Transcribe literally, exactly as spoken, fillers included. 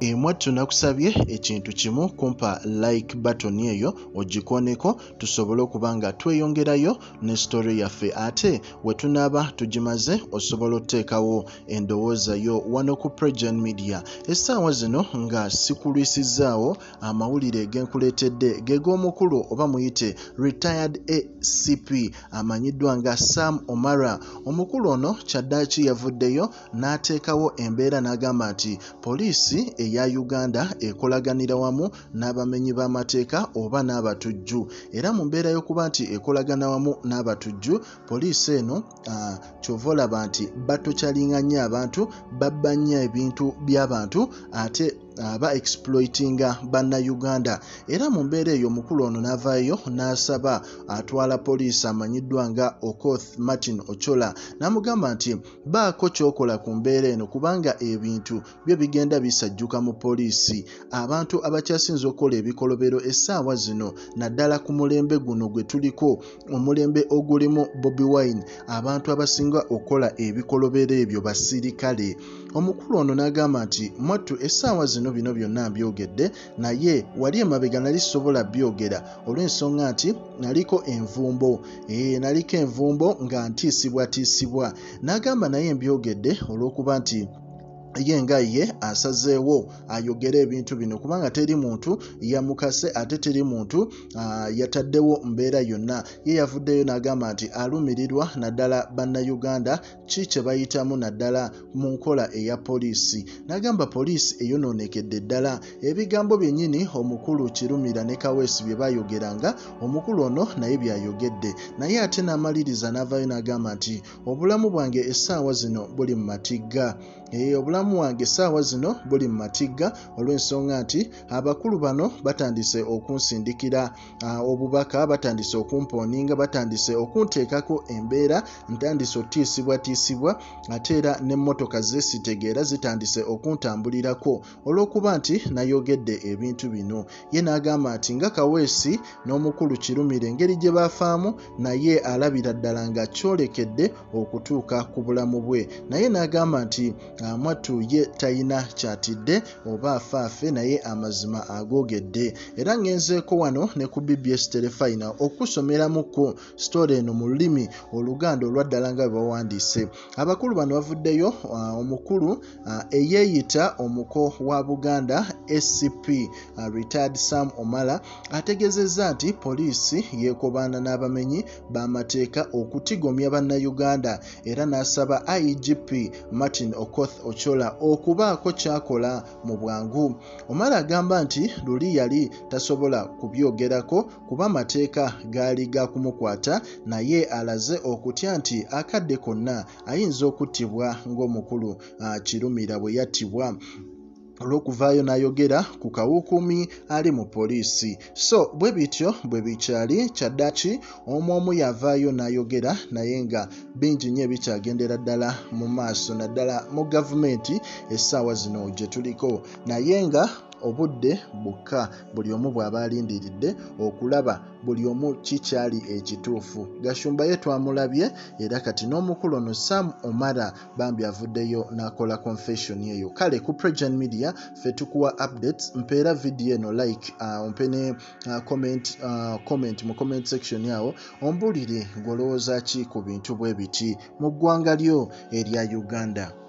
Mwattu nakusabye ekintu kimu kumpa like button eyo ogikoneko tusobole okubanga tweyongerayo ne story yaffe ate wetunaba tugimaze osobola oteekawo endowooza yo wano ku PROJOURN Media. Essaawa zino nga sikulwisizaawo amawulire genkuleetedde geg'omukulu oba muyite retired A C P amanyiddwa nga Sam Omara. Omukulu ono kyaddaaki yavuddeyo n'ateekawo embeera n'agamba nti poliisi ya Uganda ekolaganira wamu n'abamenyi b'amateeka oba n'abatujju. Era mu mbeera y'okuba nti ekolagana wamu n'abatujju, poliisi eno uh, kyova olaba nti batokyalinganya abantu, babba nnyo ebintu by'abantu ate aba exploitinga banna Uganda. Era mu mbeera eyo omukulu ono n'avaayo n'asaba atwala poliisi amanyiddwa nga Okoth Martin Ochola n'amugamba nti baako ky'okola ku mbeera eno kubanga ebintu byo bigenda bisajjuka mu poliisi. Abantu abakyasinze okukola ebikolobero essaawa zino naddala ku mulembe guno gwe tuliko, omulembe ogulimu Bobi Wine, abantu abasinga okukola ebikolobero ebyo basirikale. Omukulu ono n'agamba nti mwattu essaawa zino bino byonna mbyogedde naye wali emabega nali sobola byogera olw'ensonga nti naliko envumbo ee naliko envumbo nga ntiisibwatiisibwa. N'agamba naye mbyogedde olw'okuba nti ye nga ye asazeewo ayogere ebintu bino kubanga teri muntu yamukase ate teri muntu uh, yataddewo mbeera yonna. Ye yavuddeyo n'agamba nti alumirirwa naddala bannayuganda ki kye bayitamu naddala mu nkola eya poliisi. N'agamba poliisi eyonoonekedde ddala. Ebigambo byennyini omukulu Kirumira ne Kaweesi bye bayogeranga, omukulu ono naye byayogedde, naye ate n'amaliriza n'avaayo n'agamba nti obulamu bwange essaawa zino buli mu matigga. E, obulamu wange essaawa zino buli mu matigga olw'ensonga nti abakulu bano batandise okunsindikira uh, obubaka, batandise okumpooninga, batandise okunteekako embeera, ntandise otiisibwatiisibwa ate era n'emmotoka zeesitegeera zitandise okuntambulirako olw'okuba nti nayogedde ebintu bino. Ye n'agamba nti nga Kaweesi n'omukulu Kirumira engeri gye baafaamu naye alabira ddala nga kyolekedde okutuuka ku bulamu bwe. Naye n'agamba nti Uh, mwattu ye tayina kyatidde oba afaafe naye amazima agoogedde. Era ngenzeeko wano ne ku B B S Telefina okusomeramuko story eno mu lulimi Oluganda olwaddala nga bwe bawandiise. Abakulu bano bavuddeyo uh, omukulu uh, eyeeyita omuko wa Buganda A C P uh, retired Sam Omara ategeezezza nti poliisi yeekobaana n'abamenyi b'amateeka okutigomya bannayuganda era n'asaba I G P Martin Ochola okubaako kyakola mu bwangu. Omara agamba nti luli yali tasobola kubyogerako kuba amateeka gaali gakumukwata, naye alaze okutya nti akadde konna ayinza okuttibwa ng'omukulu uh, Kirumira bwe yattibwa. Olw'okuvaayo n'ayogera ku kawuukumi ali mu poliisi. So bwe bityo bwe bikyali kyaddaaki omu omu yavaayo n'ayogera naye nga bingi nnyo ebikyagendera ddala mu maaso naddala mu gavumenti essaawa zino gye tuliko, naye nga obudde bukka buli omu bw'aba alindiridde okulaba buli omu kikyali ekituufu. Gashumba ye twamulabye era kati n'omukulu ono Sam Omara bambi avuddeyo n'akola confession eyo. Kale ku PROJOURN Media ffe tukuwa updates, mpeera video eno like, uh, ompe ne uh, comment, uh, comment mu comment section yawo ombulire ng'olowooza ki ku bintu bwe biti mu ggwanga lyo erya Uganda.